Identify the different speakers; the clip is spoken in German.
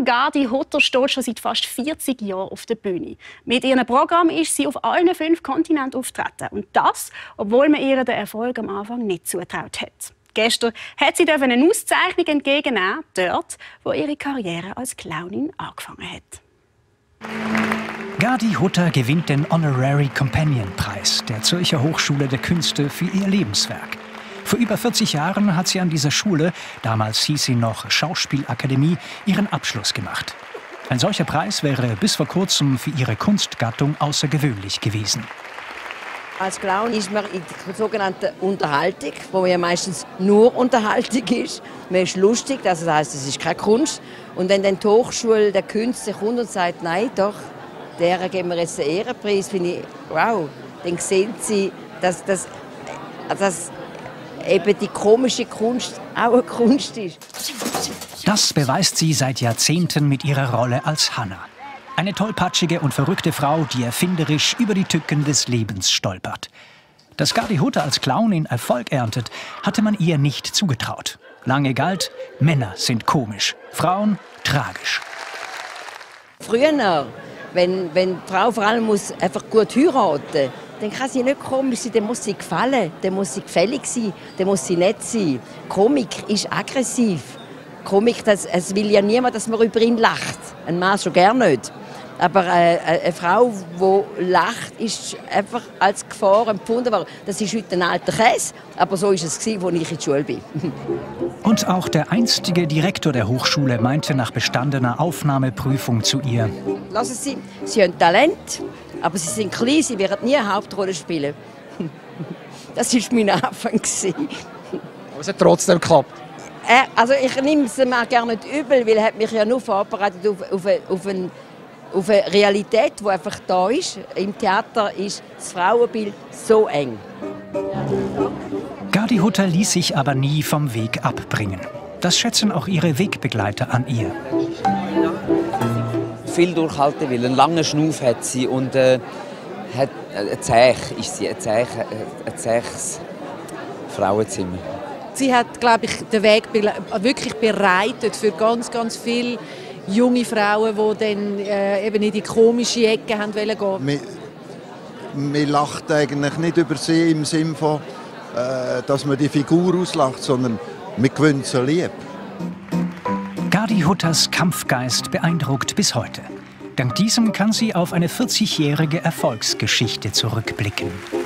Speaker 1: Gadi Hutter steht schon seit fast 40 Jahren auf der Bühne. Mit ihrem Programm ist sie auf allen 5 Kontinenten auftreten. Und das, obwohl man ihr den Erfolg am Anfang nicht zugetraut hat. Gestern hat sie eine Auszeichnung entgegennehmen, dort, wo ihre Karriere als Clownin angefangen hat.
Speaker 2: Gadi Hutter gewinnt den Honorary Companion Preis der Zürcher Hochschule der Künste für ihr Lebenswerk. Vor über 40 Jahren hat sie an dieser Schule, damals hieß sie noch Schauspielakademie, ihren Abschluss gemacht. Ein solcher Preis wäre bis vor kurzem für ihre Kunstgattung außergewöhnlich gewesen.
Speaker 3: Als Clown ist man in der sogenannten Unterhaltung, wo ja meistens nur Unterhaltung ist. Man ist lustig, das heisst, es ist keine Kunst. Und wenn dann die Hochschule der Künste kommt und sagt, nein, doch, der geben wir jetzt den Ehrenpreis, finde ich, wow, dann sehen sie, dass eben die komische Kunst auch eine Kunst ist.
Speaker 2: Das beweist sie seit Jahrzehnten mit ihrer Rolle als Hannah. Eine tollpatschige und verrückte Frau, die erfinderisch über die Tücken des Lebens stolpert. Dass Gadi Hutter als Clownin Erfolg erntet, hatte man ihr nicht zugetraut. Lange galt, Männer sind komisch, Frauen tragisch.
Speaker 3: Früher, wenn die Frau vor allem einfach gut heiraten, dann kann sie nicht komisch sein, dann muss sie gefallen, dann muss sie gefällig sein, dann muss sie nett sein. Komik ist aggressiv. Komik, es will ja niemand, dass man über ihn lacht. Ein Mann schon gerne nicht. Aber eine Frau, die lacht, ist einfach als Gefahr empfunden worden. Das ist heute ein alter Käse, aber so war es, als ich in die Schule bin.
Speaker 2: Und auch der einstige Direktor der Hochschule meinte nach bestandener Aufnahmeprüfung zu ihr:
Speaker 3: Lassen Sie, Sie haben Talent, aber Sie sind klein, Sie werden nie eine Hauptrolle spielen. Das war mein Anfang.
Speaker 4: Aber es hat trotzdem geklappt.
Speaker 3: Also ich nehme es mir gerne nicht übel, weil er hat mich ja nur vorbereitet auf eine Realität, die einfach da ist. Im Theater ist das Frauenbild so eng.
Speaker 2: Gadi Hutter ließ sich aber nie vom Weg abbringen. Das schätzen auch ihre Wegbegleiter an ihr.
Speaker 5: Viel durchhalten will, einen langen Schnuff hat sie und hat ein Zeich ist sie, ein Zeichs Frauenzimmer.
Speaker 6: Sie hat, glaube ich, den Weg wirklich bereitet für ganz, ganz viele junge Frauen, die dann eben in die komische Ecke gehen wollten.
Speaker 7: Man lacht eigentlich nicht über sie im Sinne von, dass man die Figur auslacht, sondern man gewinnt sie lieb.
Speaker 2: Gadi Hutters Kampfgeist beeindruckt bis heute. Dank diesem kann sie auf eine 40-jährige Erfolgsgeschichte zurückblicken.